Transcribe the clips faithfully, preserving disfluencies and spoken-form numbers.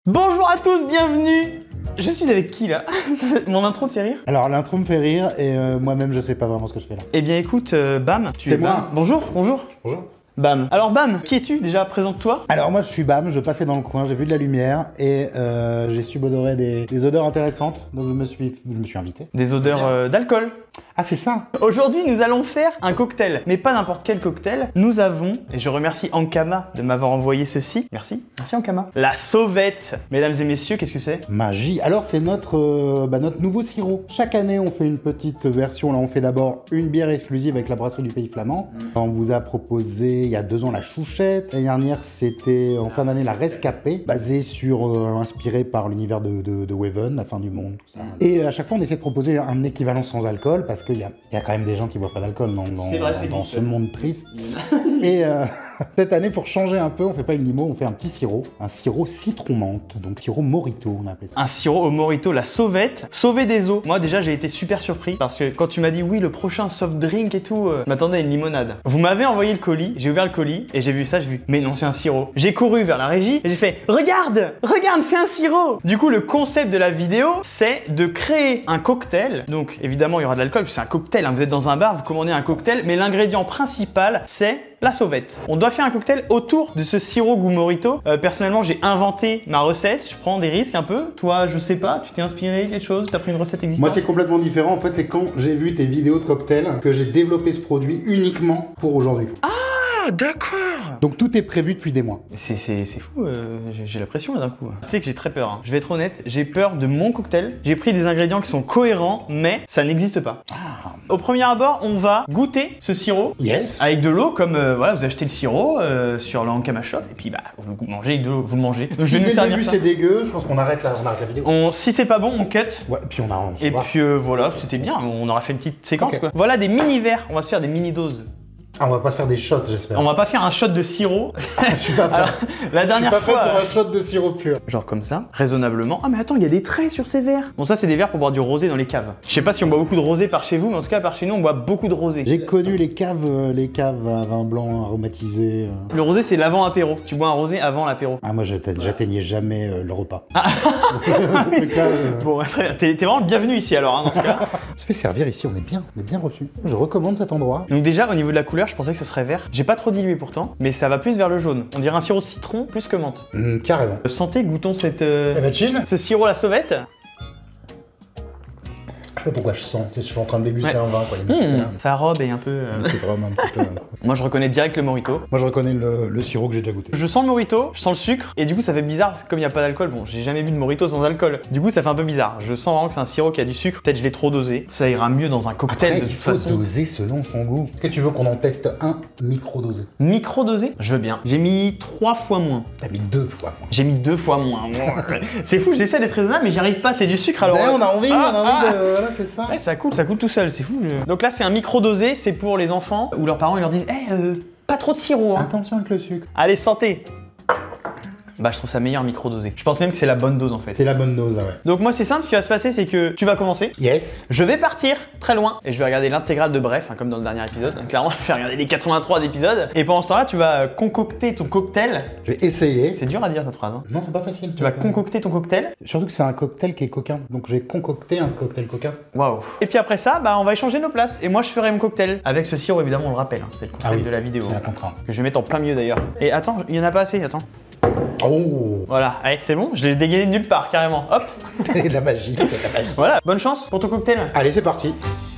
Bonjour à tous, bienvenue. Je suis avec qui là? Mon intro te fait rire? Alors l'intro me fait rire et euh, moi-même je sais pas vraiment ce que je fais là. Eh bien écoute, euh, Bam. C'est moi. Bam. Bonjour, bonjour. Bonjour. Bam. Alors Bam, qui es-tu déjà? Présente-toi. Alors moi je suis Bam, je passais dans le coin, j'ai vu de la lumière et euh, j'ai subodorer des, des odeurs intéressantes, donc je me suis, je me suis invité. Des odeurs euh, d'alcool. Ah c'est ça? Aujourd'hui nous allons faire un cocktail, mais pas n'importe quel cocktail. Nous avons, et je remercie Ankama de m'avoir envoyé ceci. Merci, merci Ankama. La sauvette. Mesdames et messieurs, qu'est-ce que c'est? Magie. Alors c'est notre, euh, bah, notre nouveau sirop. Chaque année on fait une petite version, là on fait d'abord une bière exclusive avec la brasserie du Pays Flamand. On vous a proposé il y a deux ans la chouchette. L'année dernière c'était en fin d'année la rescapée, basée sur, euh, inspirée par l'univers de, de, de Waven, la fin du monde, tout ça. Et à chaque fois on essaie de proposer un équivalent sans alcool parce qu'il y a, y a quand même des gens qui boivent pas d'alcool dans, dans, vrai, dans ce monde triste. Et euh, cette année, pour changer un peu, on fait pas une limo, on fait un petit sirop, un sirop citron menthe, donc sirop Morito, on a appelé ça. Un sirop au Morito, la sauvette, sauver des eaux. Moi déjà j'ai été super surpris parce que quand tu m'as dit oui le prochain soft drink et tout, euh, je m'attendais à une limonade. Vous m'avez envoyé le colis, j'ai ouvert le colis et j'ai vu ça, j'ai vu mais non c'est un sirop. J'ai couru vers la régie et j'ai fait regarde, regarde c'est un sirop. Du coup le concept de la vidéo c'est de créer un cocktail. Donc évidemment il y aura de l'alcool, c'est un cocktail, hein. Vous êtes dans un bar, vous commandez un cocktail, mais l'ingrédient principal c'est la sauvette. On doit faire un cocktail autour de ce sirop goût Morito. Euh, personnellement, j'ai inventé ma recette. Je prends des risques un peu. Toi, je sais pas, tu t'es inspiré quelque chose? T'as pris une recette existante? Moi, c'est complètement différent. En fait, c'est quand j'ai vu tes vidéos de cocktail que j'ai développé ce produit uniquement pour aujourd'hui. Ah, d'accord. Donc tout est prévu depuis des mois. C'est fou, euh, j'ai la pression là d'un coup. Tu sais que j'ai très peur, hein. Je vais être honnête, j'ai peur de mon cocktail. J'ai pris des ingrédients qui sont cohérents, mais ça n'existe pas. Ah. Au premier abord, on va goûter ce sirop. Yes. Avec de l'eau, comme euh, voilà, vous achetez le sirop euh, sur le Ankama Shop, et puis bah, vous le mangez avec de l'eau, vous le mangez. Donc, si dès le début c'est dégueu, je pense qu'on arrête, la, on arrête la vidéo. On, si c'est pas bon, on cut. Ouais, puis on arrange. Et puis euh, voilà, c'était bien, on aura fait une petite séquence okay. Quoi. Voilà des mini-verres, on va se faire des mini-doses. Ah, on va pas se faire des shots, j'espère. On va pas faire un shot de sirop. Je suis pas prêt. Alors, la dernière je suis pas fois, prêt pour un shot de sirop pur. Genre comme ça, raisonnablement. Ah mais attends, il y a des traits sur ces verres. Bon ça c'est des verres pour boire du rosé dans les caves. Je sais pas si on boit beaucoup de rosé par chez vous, mais en tout cas par chez nous on boit beaucoup de rosé. J'ai connu les caves, euh, les caves à vin blanc aromatisé. Euh... Le rosé c'est l'avant apéro. Tu bois un rosé avant l'apéro. Ah moi j'atteignais jamais euh, le repas. Ah. Là, euh... Bon très bien, t'es vraiment bienvenu ici alors hein, dans ce cas. On se fait servir ici, on est bien, on est bien reçu. Je recommande cet endroit. Donc déjà au niveau de la couleur, je pensais que ce serait vert. J'ai pas trop dilué pourtant, mais ça va plus vers le jaune. On dirait un sirop citron plus que menthe. Mmh, carrément. Santé, goûtons cette. Euh... Eh ben chill. Ce sirop à la sauvette. Je sais pas pourquoi je sens, je suis en train de déguster ouais. un vin quoi. Les mmh, sa robe est un peu. Euh... Un petit rhum, un petit peu. Moi je reconnais direct le Morito. Moi je reconnais le, le sirop que j'ai déjà goûté. Je sens le Morito, je sens le sucre, et du coup ça fait bizarre parce que comme il n'y a pas d'alcool, bon j'ai jamais bu de Morito sans alcool. Du coup ça fait un peu bizarre. Je sens vraiment que c'est un sirop qui a du sucre. Peut-être je l'ai trop dosé. Ça ira mieux dans un cocktail. Après, de il faut façon. doser selon son goût. Est-ce que tu veux qu'on en teste un micro-dosé? Micro-dosé? Je veux bien. J'ai mis trois fois moins. T'as mis deux fois moins. J'ai mis deux fois moins. C'est fou, j'essaie d'être raisonnable mais j'y arrive pas, c'est du sucre alors. Ouais, on a envie, ah, on a envie ah. de. Voilà, c'est ça. Ouais, ça coule, ça coule tout seul, c'est fou. Je... Donc là c'est un micro-dosé, c'est pour les enfants où leurs parents ils leur disent hey, euh, pas trop de sirop. Hein. Attention avec le sucre. Allez, santé. Bah je trouve ça meilleur micro-dosé. Je pense même que c'est la bonne dose en fait. C'est la bonne dose là ouais. Donc moi c'est simple, ce qui va se passer c'est que tu vas commencer. Yes. Je vais partir très loin et je vais regarder l'intégrale de Bref, hein, comme dans le dernier épisode. Donc, clairement je vais regarder les quatre-vingt-trois épisodes. Et pendant ce temps là tu vas concocter ton cocktail. Je vais essayer. C'est dur à dire cette phrase. Hein. Non c'est pas facile. Tu vas concocter ton cocktail. Surtout que c'est un cocktail qui est coquin. Donc j'ai concocté un cocktail coquin. Waouh. Et puis après ça, bah on va échanger nos places. Et moi je ferai mon cocktail. Avec ce sirop évidemment on le rappelle. Hein. C'est le concept ah oui, de la vidéo. C'est la contrainte. Que je vais mettre en plein milieu d'ailleurs. Et attends, il y en a pas assez, attends. Oh. Voilà, allez c'est bon, je l'ai dégainé de nulle part carrément, hop. C'est de la magie, c'est de la magie. Voilà, bonne chance pour ton cocktail. Allez c'est parti.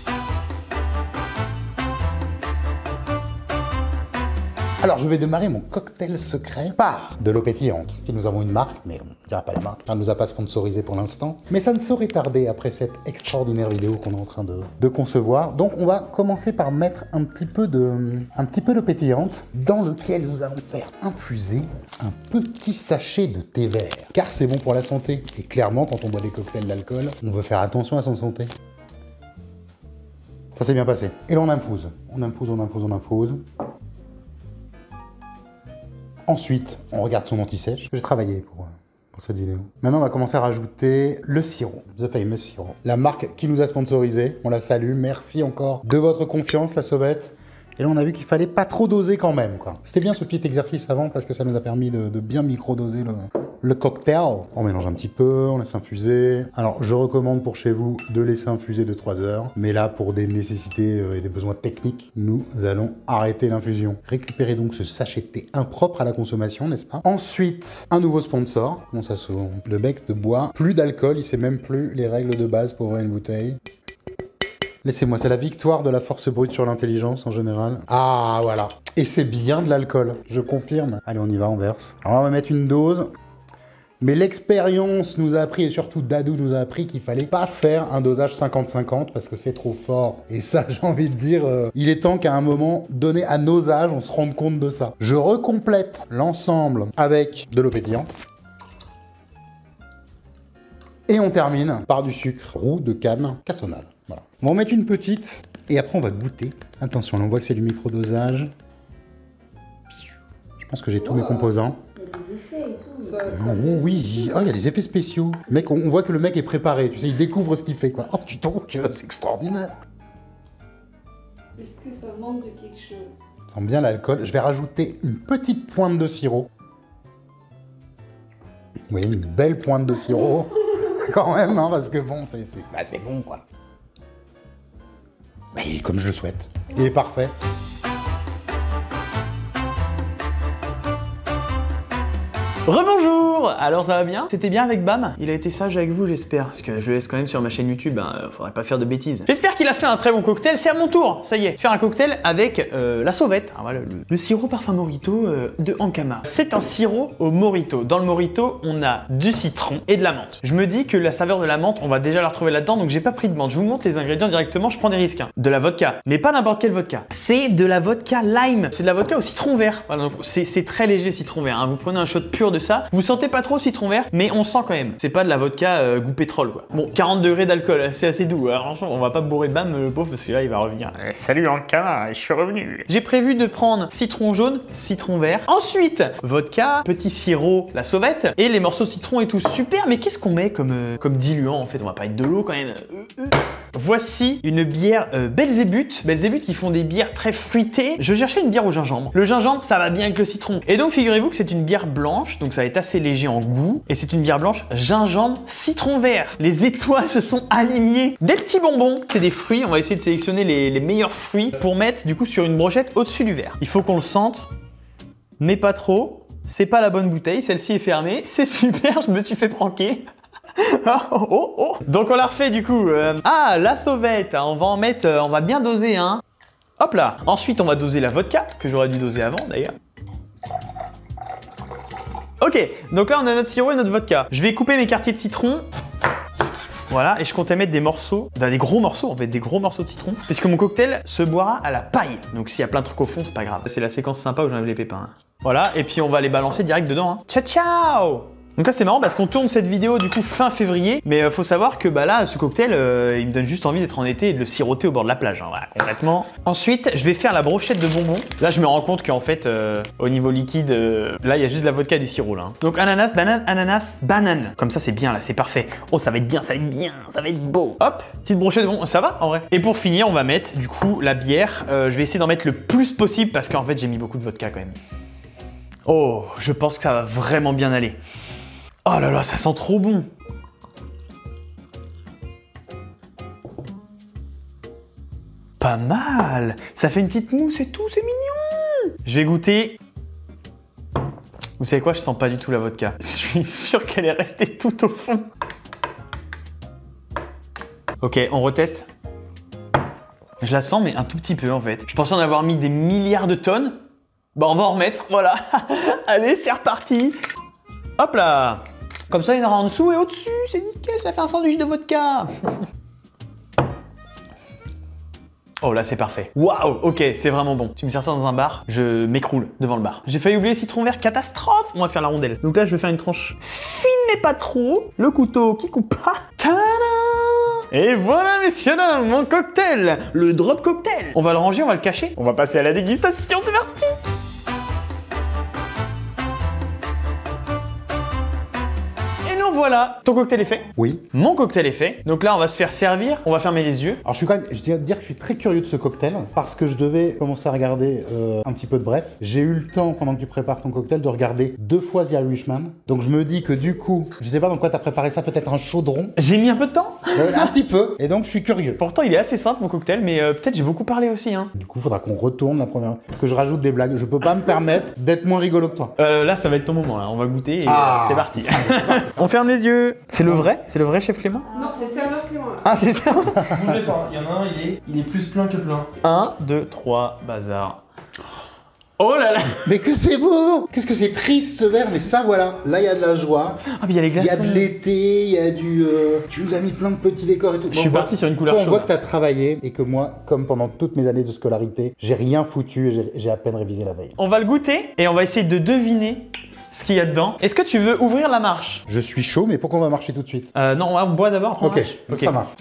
Alors je vais démarrer mon cocktail secret par de l'eau pétillante. Nous avons une marque, mais on ne dira pas la marque. Elle ne nous a pas sponsorisé pour l'instant. Mais ça ne saurait tarder après cette extraordinaire vidéo qu'on est en train de, de concevoir. Donc on va commencer par mettre un petit peu de, un petit peu d'eau pétillante dans lequel nous allons faire infuser un petit sachet de thé vert. Car c'est bon pour la santé. Et clairement, quand on boit des cocktails d'alcool, on veut faire attention à son santé. Ça s'est bien passé. Et là on infuse. On infuse, on infuse, on infuse. Ensuite, on regarde son anti-sèche. J'ai travaillé pour, pour cette vidéo. Maintenant, on va commencer à rajouter le sirop, The Famous Sirop. La marque qui nous a sponsorisé, on la salue. Merci encore de votre confiance, la sauvette. Et là, on a vu qu'il fallait pas trop doser quand même, quoi. C'était bien ce petit exercice avant parce que ça nous a permis de, de bien micro-doser le, le cocktail. On mélange un petit peu, on laisse infuser. Alors, je recommande pour chez vous de laisser infuser de trois heures. Mais là, pour des nécessités et des besoins techniques, nous allons arrêter l'infusion. Récupérez donc ce sachet de thé impropre à la consommation, n'est-ce pas? Ensuite, un nouveau sponsor. Comment ça se... Le bec de bois. Plus d'alcool, il sait même plus les règles de base pour ouvrir une bouteille. Laissez-moi, c'est la victoire de la force brute sur l'intelligence en général. Ah, voilà. Et c'est bien de l'alcool, je confirme. Allez, on y va, on verse. Alors, on va mettre une dose. Mais l'expérience nous a appris, et surtout Dadou nous a appris qu'il fallait pas faire un dosage cinquante cinquante parce que c'est trop fort. Et ça, j'ai envie de dire, euh, il est temps qu'à un moment donné à nos âges, on se rende compte de ça. Je recomplète l'ensemble avec de l'eau pétillante. Et on termine par du sucre roux de canne cassonade. Voilà. On va en mettre une petite et après on va goûter. Attention, là on voit que c'est du micro-dosage. Je pense que j'ai tous mes composants. Oh oui, oh, il y a des effets spéciaux. Mec, on, on voit que le mec est préparé, tu sais, il découvre ce qu'il fait, quoi. Oh, tu trouves que c'est extraordinaire. Est-ce que ça manque de quelque chose? Ça sent bien l'alcool. Je vais rajouter une petite pointe de sirop. Vous voyez, une belle pointe de sirop. Quand même, hein, parce que bon, c'est bah, bon, quoi. Bah, il est comme je le souhaite. Il est parfait. Rebonjour! Alors ça va bien? C'était bien avec Bam? Il a été sage avec vous, j'espère, parce que je le laisse quand même sur ma chaîne YouTube, hein, faudrait pas faire de bêtises. J'espère qu'il a fait un très bon cocktail, c'est à mon tour, ça y est, faire un cocktail avec euh, la sauvette, alors, voilà, le, le sirop parfum Morito euh, de Ankama. C'est un sirop au Morito. Dans le Morito, on a du citron et de la menthe. Je me dis que la saveur de la menthe, on va déjà la retrouver là-dedans, donc j'ai pas pris de menthe. Je vous montre les ingrédients directement, je prends des risques. Hein. De la vodka, mais pas n'importe quelle vodka. C'est de la vodka lime, c'est de la vodka au citron vert. Voilà, donc c'est très léger citron vert, hein. Vous prenez un shot pur de ça, vous sentez pas trop le citron vert, mais on sent quand même. C'est pas de la vodka euh, goût pétrole, quoi. Bon, quarante degrés d'alcool, c'est assez doux. Alors, franchement, on va pas bourrer Bam, le pauvre, parce que là, il va revenir. Euh, salut Ankama, je suis revenu. J'ai prévu de prendre citron jaune, citron vert. Ensuite, vodka, petit sirop, la sauvette, et les morceaux de citron et tout. Super, mais qu'est-ce qu'on met comme, euh, comme diluant, en fait? On va pas mettre de l'eau, quand même. Euh, euh. Voici une bière euh, Belzébuth. Belzébuth, ils font des bières très fruitées. Je cherchais une bière au gingembre. Le gingembre, ça va bien avec le citron. Et donc, figurez-vous que c'est une bière blanche, donc ça va être assez léger en goût. Et c'est une bière blanche gingembre citron vert. Les étoiles se sont alignées. Des petits bonbons. C'est des fruits. On va essayer de sélectionner les, les meilleurs fruits pour mettre du coup sur une brochette au-dessus du verre. Il faut qu'on le sente, mais pas trop. C'est pas la bonne bouteille. Celle-ci est fermée. C'est super. Je me suis fait pranker. oh, oh, oh. Donc on la refait du coup. Euh, ah, la sauvette. On va en mettre. Euh, on va bien doser, hein. Hop là. Ensuite, on va doser la vodka que j'aurais dû doser avant d'ailleurs. Ok, donc là on a notre sirop et notre vodka. Je vais couper mes quartiers de citron. Voilà, et je comptais mettre des morceaux, bah, des gros morceaux en fait, des gros morceaux de citron. Puisque mon cocktail se boira à la paille. Donc s'il y a plein de trucs au fond, c'est pas grave. C'est la séquence sympa où j'enlève les pépins. Hein. Voilà, et puis on va les balancer direct dedans. Hein. Ciao ciao! Donc là c'est marrant parce qu'on tourne cette vidéo du coup fin février, mais euh, faut savoir que bah là ce cocktail euh, il me donne juste envie d'être en été et de le siroter au bord de la plage, hein, voilà, concrètement. Ensuite je vais faire la brochette de bonbons. Là je me rends compte qu'en fait euh, au niveau liquide, euh, là il y a juste de la vodka et du sirop là. Hein. Donc ananas, banane, ananas, banane. Comme ça c'est bien là, c'est parfait. Oh ça va être bien, ça va être bien, ça va être beau. Hop, petite brochette de bonbons, ça va en vrai. Et pour finir on va mettre du coup la bière. Euh, je vais essayer d'en mettre le plus possible parce qu'en fait j'ai mis beaucoup de vodka quand même. Oh, je pense que ça va vraiment bien aller. Oh là là, ça sent trop bon. Pas mal. Ça fait une petite mousse et tout, c'est mignon. Je vais goûter. Vous savez quoi, je sens pas du tout la vodka. Je suis sûr qu'elle est restée tout au fond. Ok, on reteste. Je la sens, mais un tout petit peu en fait. Je pensais en avoir mis des milliards de tonnes. Bah on va en remettre, voilà. Allez, c'est reparti. Hop là. Comme ça, il y en aura en dessous et au-dessus, c'est nickel, ça fait un sandwich de vodka. Oh là, c'est parfait. Waouh, ok, c'est vraiment bon. Tu me sers ça dans un bar, je m'écroule devant le bar. J'ai failli oublier citron vert, catastrophe. On va faire la rondelle. Donc là, je vais faire une tranche fine, mais pas trop. Le couteau qui coupe pas. Tada! Et voilà, messieurs, dames, mon cocktail, le drop cocktail. On va le ranger, on va le cacher. On va passer à la dégustation, c'est parti. bien voilà, ton cocktail est fait. Oui. Mon cocktail est fait. Donc là, on va se faire servir, on va fermer les yeux. Alors je suis quand même, je dois dire que je suis très curieux de ce cocktail parce que je devais commencer à regarder euh, un petit peu de Bref. J'ai eu le temps pendant que tu prépares ton cocktail de regarder deux fois The Irishman. Donc je me dis que du coup, je sais pas dans quoi t'as préparé ça, peut-être un chaudron. J'ai mis un peu de temps. Euh, un petit peu. Et donc je suis curieux. Pourtant, il est assez simple mon cocktail, mais euh, peut-être j'ai beaucoup parlé aussi. Hein. Du coup, il faudra qu'on retourne la première, que je rajoute des blagues. Je peux pas me permettre d'être moins rigolo que toi. Euh, là, ça va être ton moment. Là. On va goûter et Ah. euh, c'est parti. On ferme les yeux. C'est le vrai C'est le vrai chef Clément? Non, c'est serveur Clément. là. Ah, c'est ça. Bougez pas, il y en a un, il est, il est plus plein que plein. un, deux, trois, bazar. Oh là là. Mais que c'est beau! Qu'est-ce que c'est triste ce verre, mais ça voilà, là il y a de la joie, Ah, mais il y a les il y a glaçons. de l'été, il y a du... euh, Tu nous as mis plein de petits décors et tout. Je suis On voit- parti sur une couleur On chaude. voit que tu as travaillé et que moi, comme pendant toutes mes années de scolarité, j'ai rien foutu et j'ai- j'ai à peine révisé la veille. On va le goûter et on va essayer de deviner ce qu'il y a dedans. Est-ce que tu veux ouvrir la marche? Je suis chaud, mais pourquoi on va marcher tout de suite? euh, Non, on boit d'abord. après on Ok, marche. Ok. ça marche.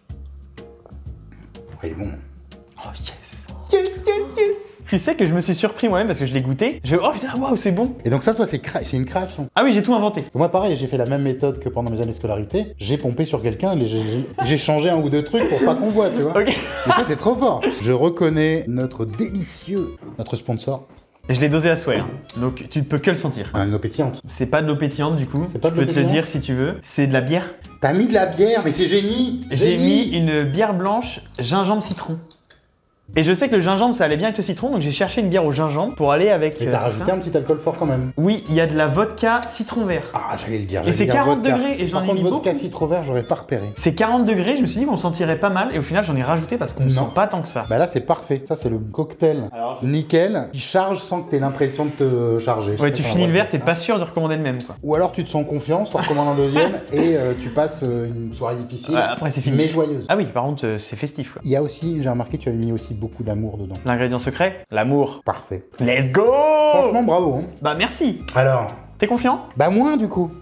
Oui, bon. Oh yes. Yes, yes, yes. Tu sais que je me suis surpris moi-même parce que je l'ai goûté. Je oh putain, waouh, c'est bon. Et donc ça, toi, c'est cré- c'est une création. Ah oui, j'ai tout inventé. Moi, pareil, j'ai fait la même méthode que pendant mes années de scolarité. J'ai pompé sur quelqu'un et j'ai- j'ai- j'ai changé un ou deux trucs pour pas qu'on voit, tu vois. Ok. Mais ça, c'est trop fort. Je reconnais notre délicieux, notre sponsor, Je l'ai dosé à souhait. hein. Donc tu ne peux que le sentir. un eau pétillante. C'est pas de l'eau pétillante du coup. C'est pas Je de l'eau peux te le pétillante dire si tu veux. C'est de la bière. T'as mis de la bière, mais c'est génie. J'ai mis Génie. une bière blanche gingembre citron. Et je sais que le gingembre ça allait bien avec le citron, donc j'ai cherché une bière au gingembre pour aller avec. Et euh, t'as tout rajouté ça. un petit alcool fort quand même. Oui, il y a de la vodka citron vert. Ah, j'allais le dire. Et j'allais c'est dire quarante vodka. degrés et j'en Par ai contre, mis vodka beaucoup. citron vert, j'aurais pas repéré. C'est quarante degrés, je me suis dit qu'on le sentirait pas mal et au final j'en ai rajouté parce qu'on ne Non. sent pas tant que ça. Bah là, c'est parfait. Ça, c'est le cocktail nickel qui charge sans que t'aies l'impression de te charger. Je sais Ouais, pas tu si on finis va le verre, dire t'es ça. pas sûr de recommander le même quoi. Ou alors tu te sens confiance, tu recommandes un deuxième et euh, tu passes euh, une soirée difficile, Ouais, après c'est fini. mais joyeuse. Ah oui, par contre euh, c'est festif quoi. Il y a aussi, j'ai remarqué, tu as mis aussi beaucoup d'amour dedans. L'ingrédient secret, l'amour. Parfait. Let's go. Franchement, bravo. Hein. Bah merci. Alors, T'es confiant? bah moins du coup.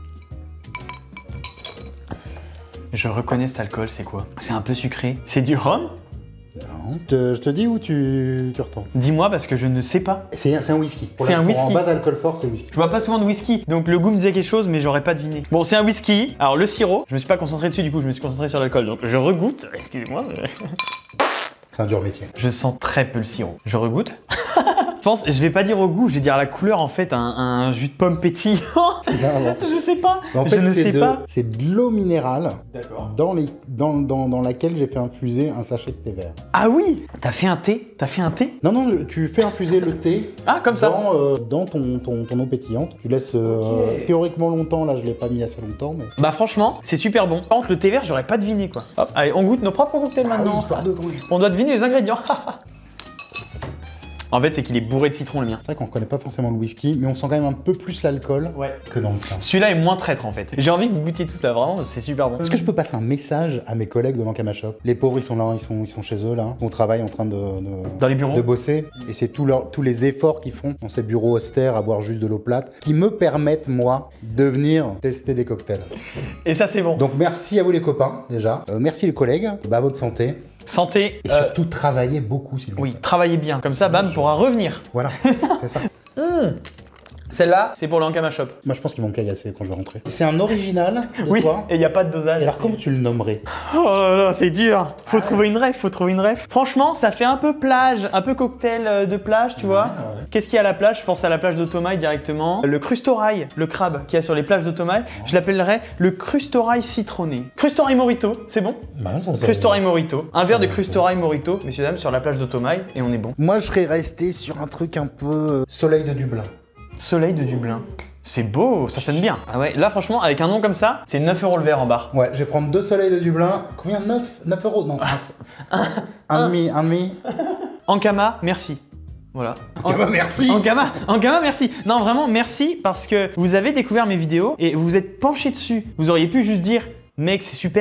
Je reconnais cet alcool, c'est quoi? C'est un peu sucré. C'est du rhum? Non. Te- je te dis où tu, tu retournes. Dis-moi parce que je ne sais pas. C'est c'est un whisky. Pour C'est la- un pour whisky. En bas d'alcool fort, c'est whisky. Je vois pas souvent de whisky, donc le goût me disait quelque chose, mais j'aurais pas deviné. Bon, c'est un whisky. Alors le sirop, je me suis pas concentré dessus, du coup je me suis concentré sur l'alcool. Donc je regoute. Excusez-moi. C'est un dur métier. Je sens très peu le sirop. Je regoute. Je pense, je vais pas dire au goût, je vais dire à la couleur en fait, un, un jus de pomme pétillant. Non, non. Je sais pas. En je fait, ne c'est sais de, pas. c'est de l'eau minérale D'accord. dans, les, dans, dans, dans laquelle j'ai fait infuser un sachet de thé vert. Ah oui. T'as fait un thé? T'as fait un thé? Non, non, tu fais infuser le thé Ah comme ça. dans, euh, dans ton, ton, ton eau pétillante. Tu laisses euh, Ok. théoriquement longtemps, là je l'ai pas mis assez longtemps, mais... Bah franchement, c'est super bon. Par contre, le thé vert, j'aurais pas deviné quoi. Hop, allez, on goûte nos propres cocktails Ah oui, maintenant. histoire de bruit. On doit deviner les ingrédients. En fait, c'est qu'il est bourré de citron le mien. C'est vrai qu'on reconnaît pas forcément le whisky, mais on sent quand même un peu plus l'alcool Ouais. que dans le pain. Celui-là est moins traître en fait. J'ai envie que vous goûtiez tous là, vraiment, c'est super bon. Est-ce que je peux passer un message à mes collègues de l'Ankama Shop? Les pauvres, ils sont là, ils sont, ils sont chez eux là, au travail en train de, de, Dans les bureaux de bosser, et c'est tout leur- tous les efforts qu'ils font dans ces bureaux austères à boire juste de l'eau plate qui me permettent, moi, de venir tester des cocktails. Et ça, c'est bon. Donc merci à vous les copains, déjà. Euh, merci les collègues, bah, à votre santé. Santé. Et euh, surtout, travaillez beaucoup, s'il vous plaît. oui, travaillez bien. Comme ça, Bam pourra revenir. Voilà, c'est ça. Mmh. Celle-là, c'est pour l'Ankama Shop. Moi, je pense qu'ils vont caillasser quand je vais rentrer. C'est un original de Oui, toi. et il n'y a pas de dosage. Et alors, c'est- comment tu le nommerais? Oh là là, c'est dur. Faut trouver une ref, faut trouver une ref. Franchement, ça fait un peu plage, un peu cocktail euh, de plage, tu vois. ouais. Qu'est-ce qu'il y a à la plage? Je pense à la plage d'Otomaï directement. Le crustorail, le crabe qu'il y a sur les plages d'Otomaï, je l'appellerais le crustorail citronné. Crustorail Morito, c'est bon? Bah, ça, ça- Crustorail Morito. Un verre de va. crustorail Morito, messieurs dames, sur la plage d'Otomaï, et on est bon. Moi, je serais resté sur un truc un peu euh, soleil de Dublin. Soleil de Dublin. C'est beau, ça sonne bien. Ah ouais, là franchement, avec un nom comme ça, c'est neuf euros le verre en bar. Ouais, je vais prendre deux soleils de Dublin. Combien? neuf euros? Non, un, un demi, un demi. Ankama, merci. Voilà. Ah bah merci. Ankama, Ankama, merci. Non, vraiment, merci parce que vous avez découvert mes vidéos et vous vous êtes penché dessus. Vous auriez pu juste dire, mec, c'est super,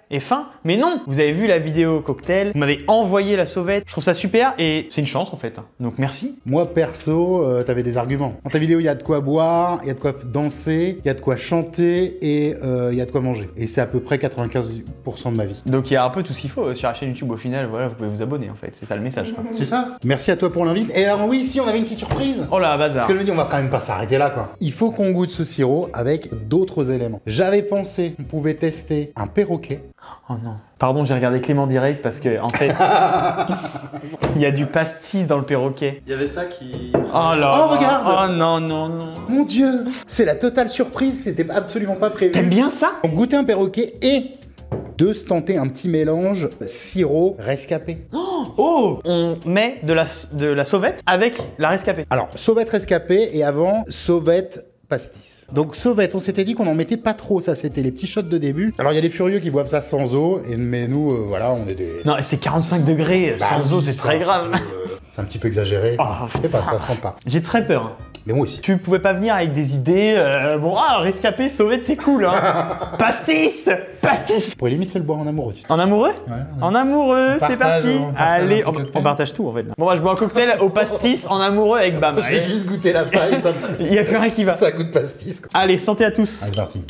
et fin. Mais non, vous avez vu la vidéo cocktail, vous m'avez envoyé la sauvette. Je trouve ça super et c'est une chance en fait. Donc merci. Moi perso, euh, t'avais des arguments. Dans ta vidéo, il y a de quoi boire, il y a de quoi danser, il y a de quoi chanter et euh, il y a de quoi manger. Et c'est à peu près quatre-vingt-quinze pour cent de ma vie. Donc il y a un peu tout ce qu'il faut sur la chaîne YouTube au final. Voilà, vous pouvez vous abonner en fait. C'est ça le message. Quoi. C'est ça. Merci à toi pour l'invite. Et alors oui, ici on avait une petite surprise. Oh là, bazar. Parce que je me dis, on va quand même pas s'arrêter là, quoi. Il faut qu'on goûte ce sirop avec d'autres éléments. J'avais pensé qu'on pouvait tester un perroquet. Oh non. Pardon, j'ai regardé Clément direct parce que en fait, il y a du pastis dans le perroquet. Il y avait ça qui. Oh là. Oh, regarde. Oh non, non, non. Mon Dieu, c'est la totale surprise. C'était absolument pas prévu. T'aimes bien ça? On goûtait un perroquet et de se tenter un petit mélange sirop rescapé. Oh, on met de la, de la sauvette avec la rescapée. Alors, sauvette rescapé et avant, sauvette pastis. Donc sauvette, on s'était dit qu'on en mettait pas trop, ça c'était les petits shots de début. Alors il y a des furieux qui boivent ça sans eau, et, mais nous, euh, voilà, on est des... Non, c'est quarante-cinq degrés, Bah, sans eau, oui, c'est ça, très grave. euh, c'est un petit peu exagéré. Oh, Je sais pas, ça sent pas. J'ai très peur. Mais moi aussi. Tu pouvais pas venir avec des idées, euh, bon, ah, rescapé, sauvette, c'est cool, hein. Pastis, pastis. On pourrait limite se le boire en amoureux. Tu sais. En amoureux? Ouais, ouais. En amoureux, On c'est partage, parti. on partage Allez, un on, petit on cocktail. partage tout en fait. Bon, bah, je bois un cocktail au pastis en amoureux avec Bam. J'ai Allez. juste goûté la paille, ça me... Il y a plus rien qui va. Ça goûte pastis, quoi. Allez, santé à tous. Allez, c'est parti.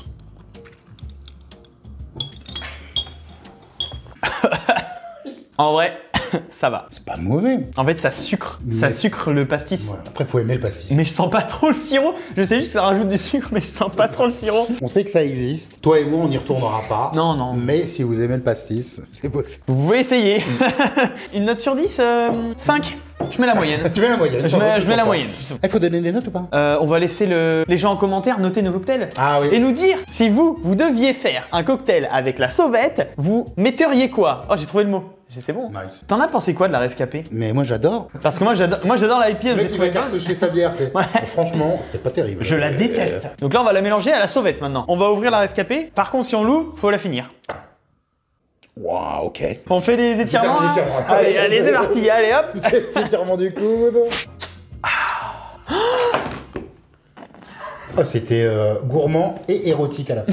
En vrai, ça va. C'est pas mauvais. En fait, ça sucre. Ça Mais- sucre le pastis. Ouais. Après, faut aimer le pastis. Mais je sens pas trop le sirop. Je sais juste que ça rajoute du sucre, mais je sens pas trop le sirop. On sait que ça existe. Toi et moi, on n'y retournera pas. Non, non. Mais si vous aimez le pastis, c'est possible. Vous pouvez essayer. Une note sur dix, euh, cinq. Je mets la moyenne. Tu mets la moyenne. Je mets, je mets la moyenne. Il faut donner des notes ou pas? Euh, on va laisser le- les gens en commentaire noter nos cocktails. Ah oui. Et nous dire si vous, vous deviez faire un cocktail avec la sauvette, vous metteriez quoi? Oh, j'ai trouvé le mot. J'ai- C'est bon. Nice. T'en as pensé quoi de la rescapée? Mais moi, j'adore. Parce que moi, j'adore moi, j'adore la I P A. Le j'ai mec qui va trouvé bonne. cartoucher sa bière, tu sais. Ouais. Et franchement, c'était pas terrible. Je la Euh, déteste. Donc là, on va la mélanger à la sauvette maintenant. On va ouvrir la rescapée. Par contre, si on l'ouvre, faut la finir. Waouh, ok. On fait les étirements. Étirements, hein étirements. Allez, allez, c'est parti. Allez, hop. Petit tirement du coude. Oh, c'était euh, gourmand et érotique à la fin.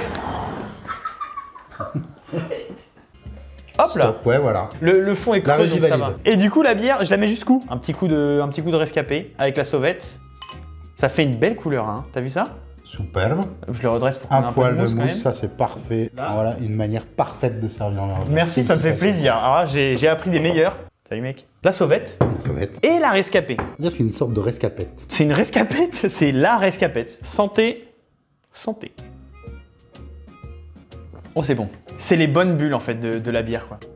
Hop là. Stop, ouais, voilà. Le, le fond est La creux, régie donc ça valide. va. Et du coup, la bière, je la mets jusqu'où? Un petit coup de, un petit coup de rescapé avec la sauvette. Ça fait une belle couleur, hein. T'as vu ça? Superbe. Je le redresse pour qu'on ait Un un peu poil de de mousse quand mousse, même. ça c'est parfait. Là. Voilà, une manière parfaite de servir un verre. Merci, ça me fait Félicitations. plaisir. Alors là, j'ai j'ai appris des meilleurs. Salut mec. La sauvette Ça va être. et la rescapée. Dire que c'est une sorte de rescapette. C'est une rescapette, c'est la rescapette. Santé, santé. Oh, c'est bon. C'est les bonnes bulles en fait de, de la bière quoi.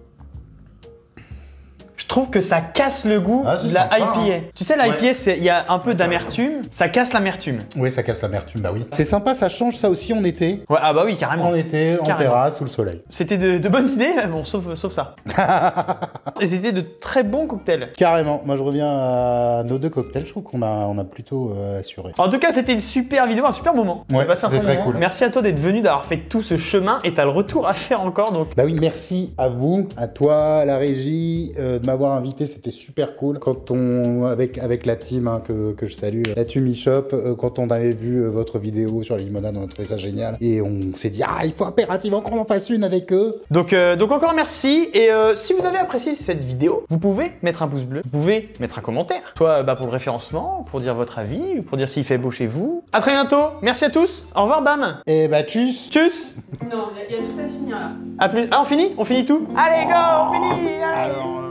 Je trouve que ça casse le goût Ah, c'est de la sympa, I P A. hein. Tu sais, la I P A, Ouais. c'est- il y a un peu d'amertume. Ça casse l'amertume. Oui, ça casse l'amertume, bah oui. C'est sympa, ça change ça aussi en été. Ouais, ah bah oui, carrément. En été, en Carrément. terrasse, sous le soleil. C'était de, de bonnes idées, bon, sauf, sauf ça. Et c'était de très bons cocktails. Carrément. Moi, je reviens à nos deux cocktails. Je trouve qu'on a, on a plutôt euh, assuré. En tout cas, c'était une super vidéo, un super moment. Ouais, J'ai passé un c'était bon très moment. cool. Merci à toi d'être venu, d'avoir fait tout ce chemin et t'as le retour à faire encore. Donc, Bah oui, merci à vous, à toi, à la régie, euh, de m'avoir invité. C'était super cool. Quand on, avec, avec la team hein, que, que je salue, la team eShop, euh, quand on avait vu euh, votre vidéo sur les limonades, on a trouvé ça génial. Et on s'est dit, ah, il faut impérativement qu'on en fasse une avec eux. donc, euh, donc encore merci. Et euh, si vous avez apprécié cette vidéo, vous pouvez mettre un pouce bleu, vous pouvez mettre un commentaire. Soit bah, pour le référencement, pour dire votre avis, ou pour dire s'il fait beau chez vous. À très bientôt. Merci à tous. Au revoir, Bam. Et bah, tchuss. Tchuss. Non, il y, a- il y a tout à finir là. À plus. Ah, on finit? On finit tout? Allez, go, on finit. Allez. Alors,